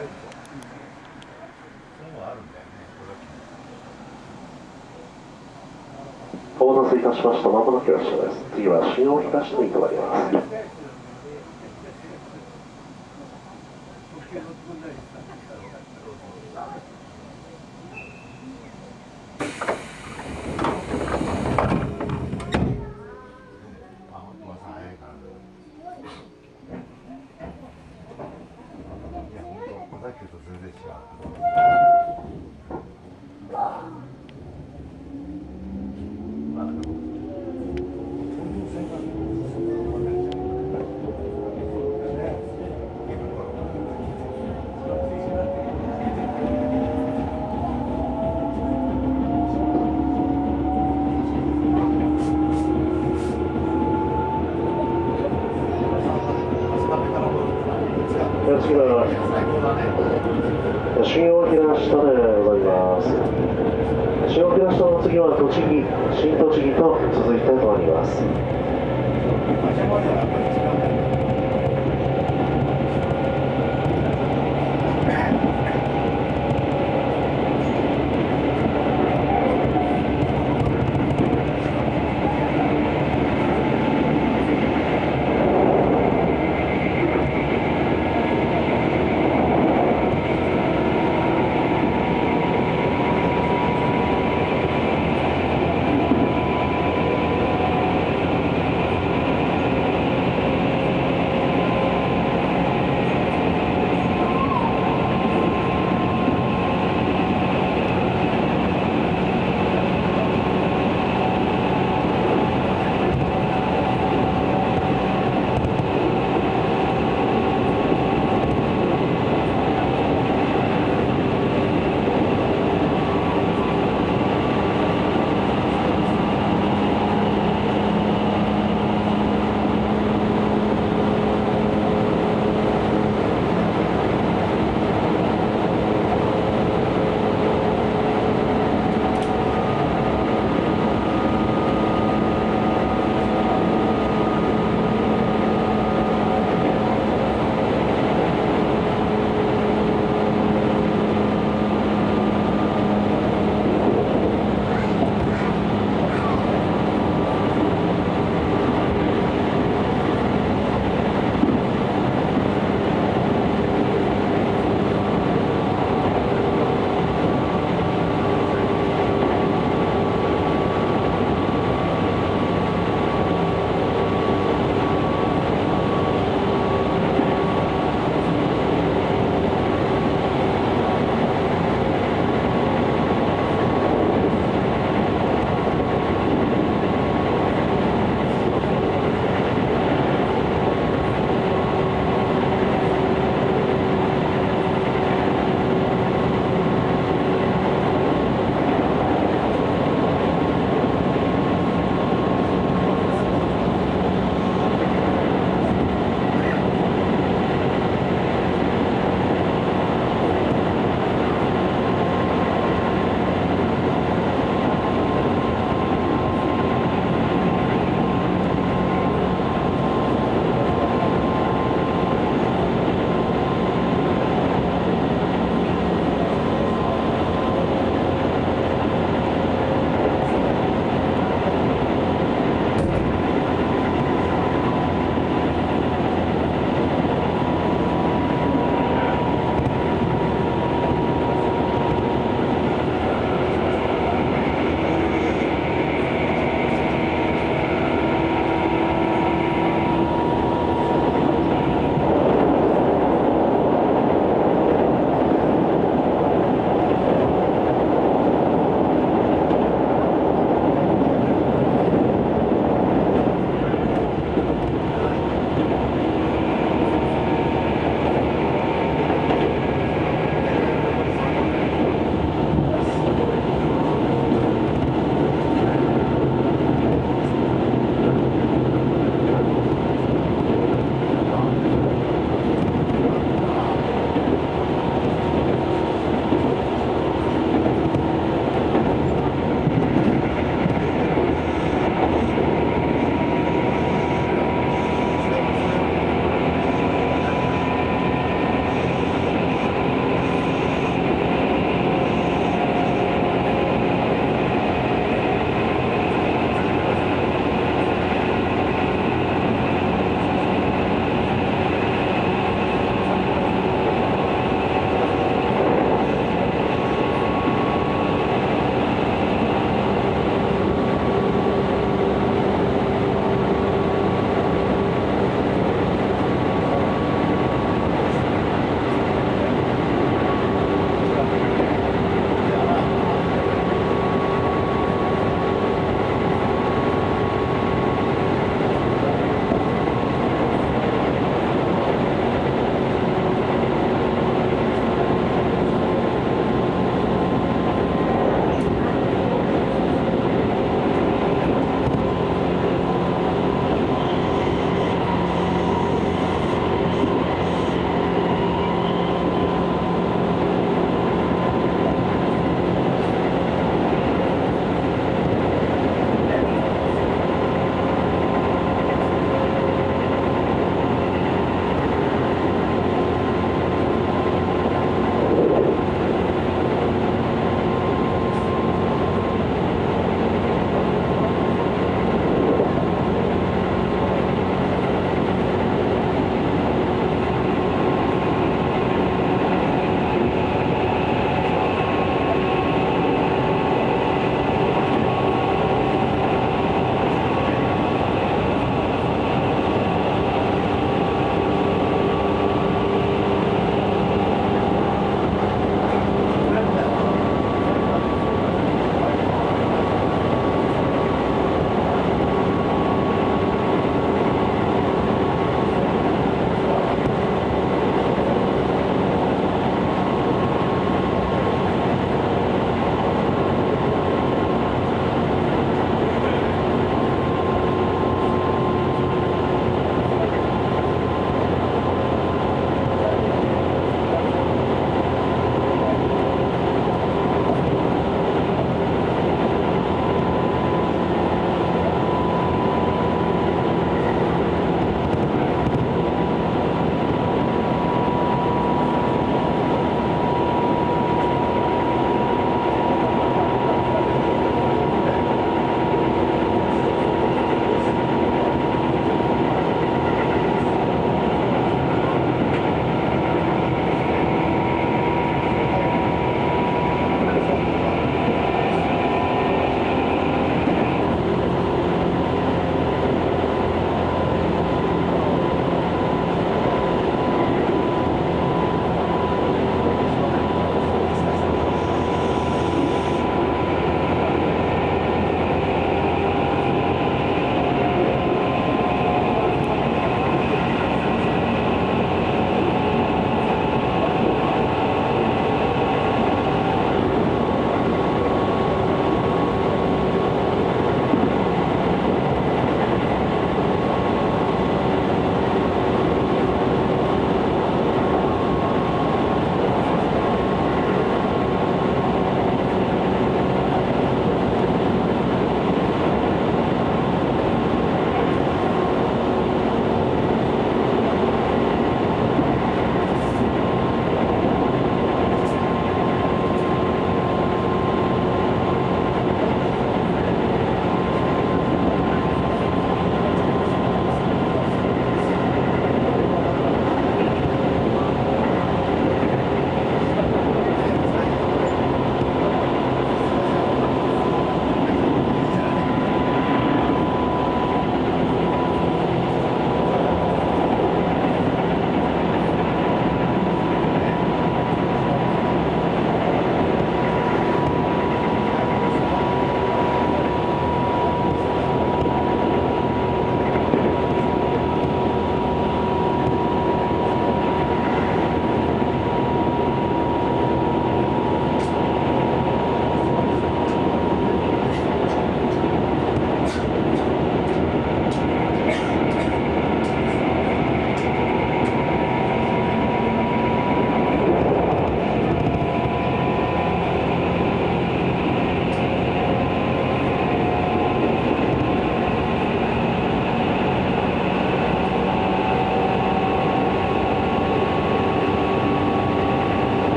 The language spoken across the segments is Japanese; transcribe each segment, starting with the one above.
お待たせいたしました。まもなく発車です。次は新大東に停まります。次は新大平下でございます。新大平下の次は栃木、新栃木と続いて止まります。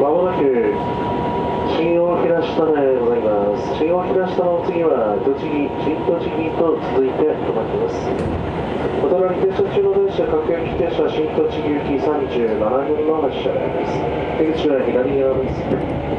まもなく新大平下でございます。新大平下の次は新栃木と続いて止まっています。お隣停車中の電車各駅停車新栃木行き37分の発車です。出口は左側です。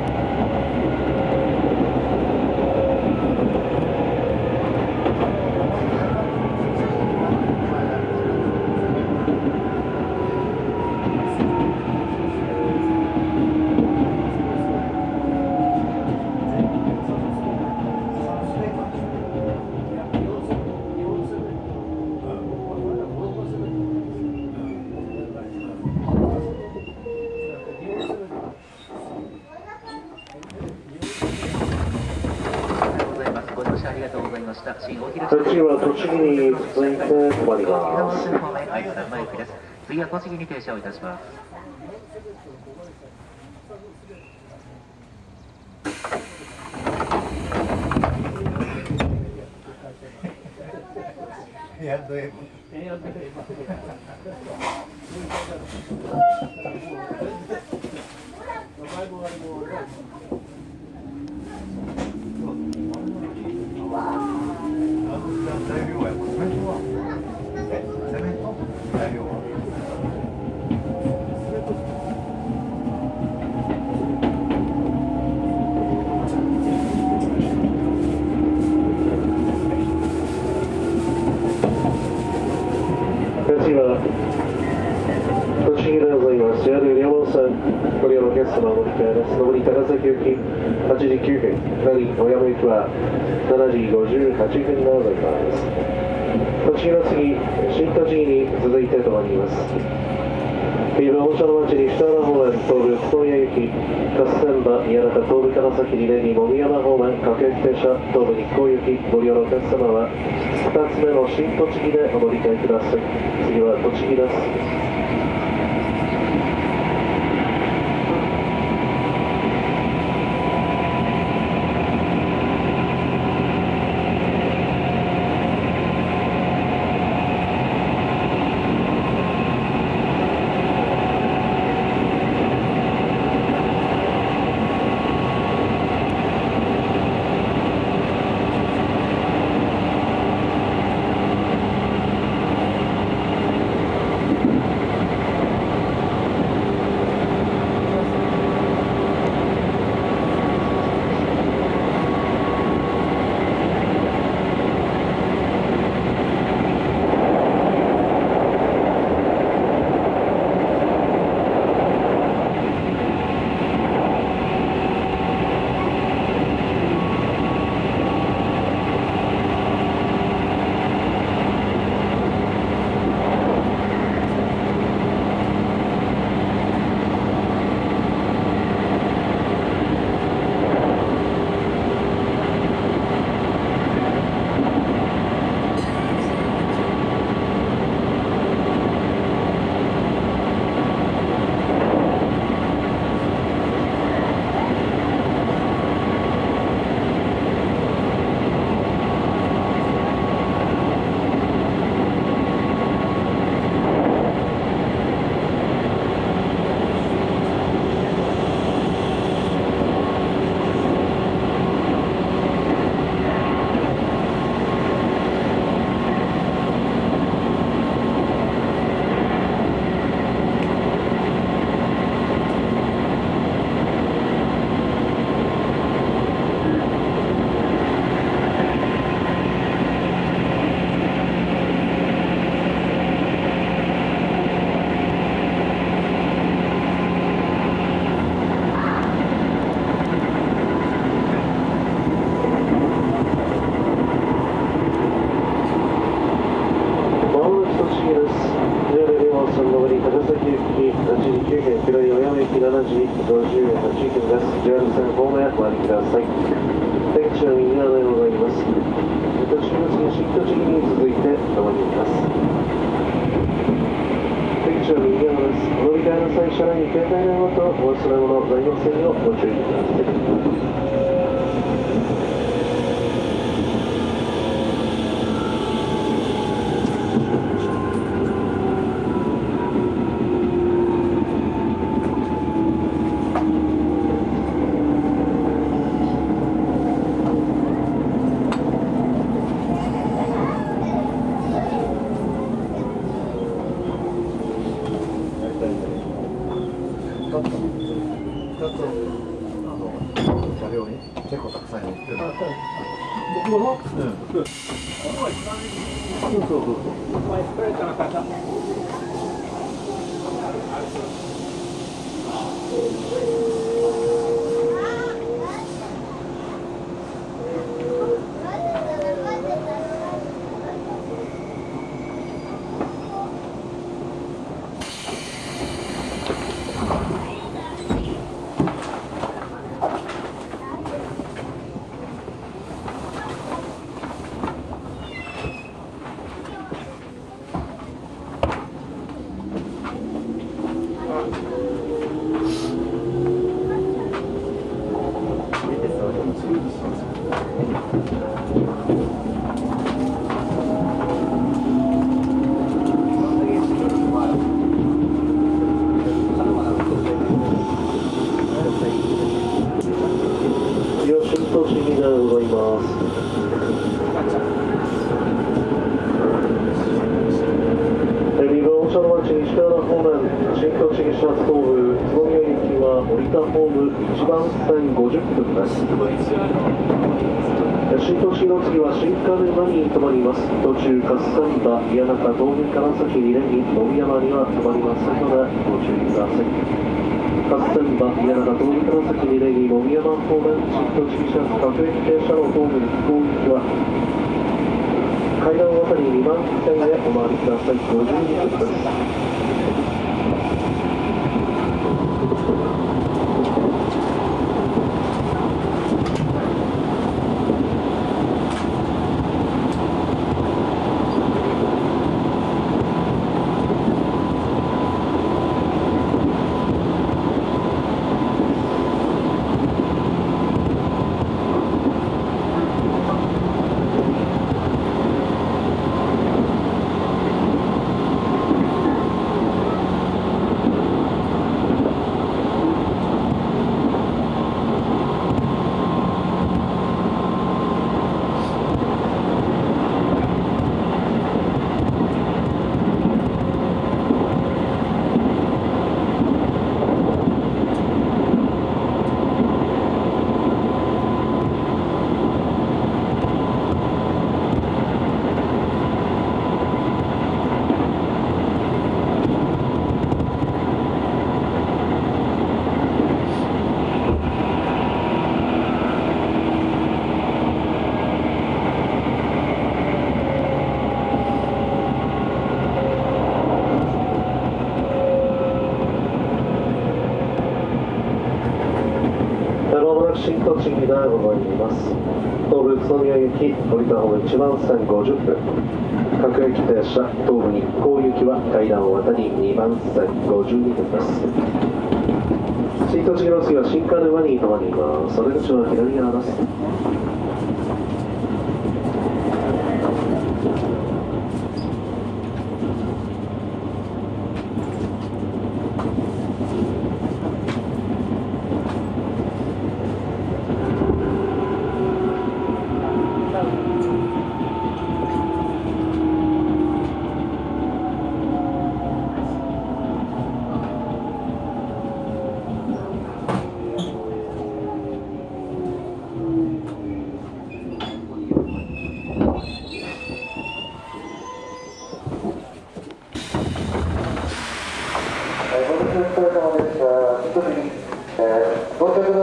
次は栃木に続いて止まります。 次は栃木に停車をいたします。 次は栃木でございます。JR 両門線ご利用のお客様お乗り換えです。上り高崎行き8時9分、下り小山行きは7時58分でございます。栃木の次、新栃木に続いて止まります。冬場本社の町に二原方面東武宇都宮行き合戦場宮中東武高崎リレーに籾山方面各駅停車東武日光行きご利用のお客様は2つ目の新栃木でお乗り換えください。次は栃木です。車内に携帯電話とお忘れ物ございませんようご注意ください。 車両に結構たくさん乗ってる。 僕もうん。そうそうそう。西側方面、新栃木始発東武宇都宮行きは降りたホーム1番線50分です。新栃木の次は新金場に止まります。途中、春日場、宮中、東名から先2連に野山には止まりませんのでご注意ください。春日場、宮中、東名から先2連に野山方面、新栃木始発各駅停車のホームに飛行行きは階段渡り2番線へお回りください。52分です。新栃木でございます。東武宇都宮行き降りた方1番線50分、各駅停車東武日光行きは階段を渡り2番線52分です。新栃木の次は新金場に止まります。袖口は左側です。到着の